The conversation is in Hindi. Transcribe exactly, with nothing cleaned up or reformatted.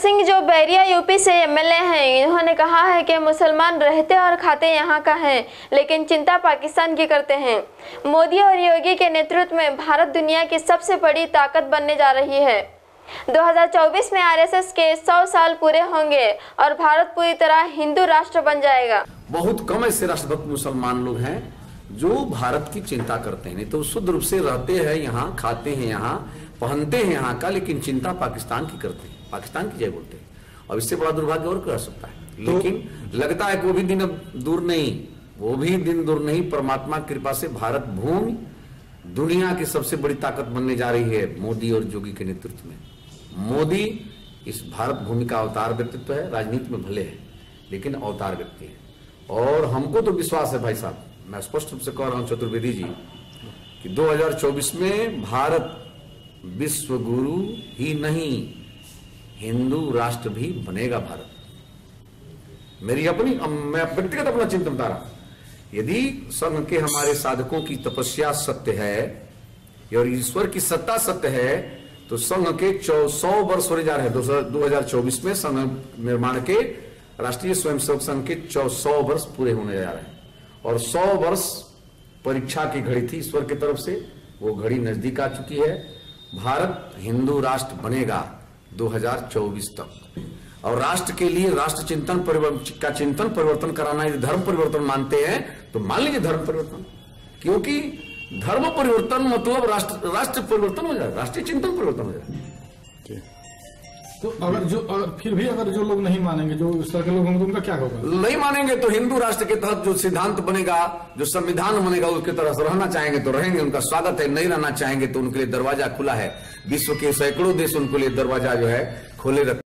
सिंह जो बैरिया यूपी से एमएलए हैं, इन्होंने कहा है कि मुसलमान रहते और खाते यहाँ का है, लेकिन चिंता पाकिस्तान की करते हैं। मोदी और योगी के नेतृत्व में भारत दुनिया की सबसे बड़ी ताकत बनने जा रही है। दो हज़ार चौबीस में आरएसएस के सौ साल पूरे होंगे और भारत पूरी तरह हिंदू राष्ट्र बन जाएगा। बहुत कम ऐसे राष्ट्रभक्त मुसलमान लोग हैं जो भारत की चिंता करते हैं, नहीं तो शुद्ध रूप से रहते हैं यहाँ, खाते हैं यहाँ, पहनते हैं यहाँ का, लेकिन चिंता पाकिस्तान की करते हैं, पाकिस्तान की जय बोलते हैं। अब इससे बड़ा दुर्भाग्य और क्या सकता है। लेकिन तो, लगता है कि वो भी दिन अब दूर नहीं, वो भी दिन दूर नहीं। परमात्मा की कृपा से भारत भूमि दुनिया की सबसे बड़ी ताकत बनने जा रही है मोदी और योगी के नेतृत्व में। मोदी इस भारत भूमि का अवतार व्यक्तित्व है, राजनीति में भले है लेकिन अवतार व्यक्ति है। और हमको तो विश्वास है भाई साहब, मैं स्पष्ट रूप से कह रहा हूं चतुर्वेदी जी, कि दो हज़ार चौबीस में भारत विश्व गुरु ही नहीं, हिंदू राष्ट्र भी बनेगा भारत। मेरी अपनी, मैं व्यक्तिगत अपना चिंतन बता रहा हूं। यदि संघ के हमारे साधकों की तपस्या सत्य है और ईश्वर की सत्ता सत्य है, तो संघ के सौ वर्ष होने जा रहे हैं। दो हज़ार चौबीस में संघ निर्माण के, राष्ट्रीय स्वयंसेवक संघ के सौ वर्ष पूरे होने जा रहे हैं। और सौ वर्ष परीक्षा की घड़ी थी ईश्वर की तरफ से, वो घड़ी नजदीक आ चुकी है। भारत हिंदू राष्ट्र बनेगा दो हज़ार चौबीस तक। और राष्ट्र के लिए राष्ट्र चिंतन का चिंतन परिवर्तन कराना, यदि धर्म परिवर्तन मानते हैं तो मान लीजिए धर्म परिवर्तन, क्योंकि धर्म परिवर्तन मतलब राष्ट्र राष्ट्र परिवर्तन हो जाए, राष्ट्रीय चिंतन परिवर्तन हो जाए। तो अगर जो अगर फिर भी अगर जो लोग नहीं मानेंगे, जो इस तरह के लोग होंगे, तो उनका क्या होगा? नहीं मानेंगे तो हिंदू राष्ट्र के तहत जो सिद्धांत बनेगा, जो संविधान बनेगा, उसके तरह से रहना चाहेंगे तो रहेंगे, उनका स्वागत है। नहीं रहना चाहेंगे तो उनके लिए दरवाजा खुला है। विश्व के सैकड़ों देश उनके लिए दरवाजा जो है खोले रखते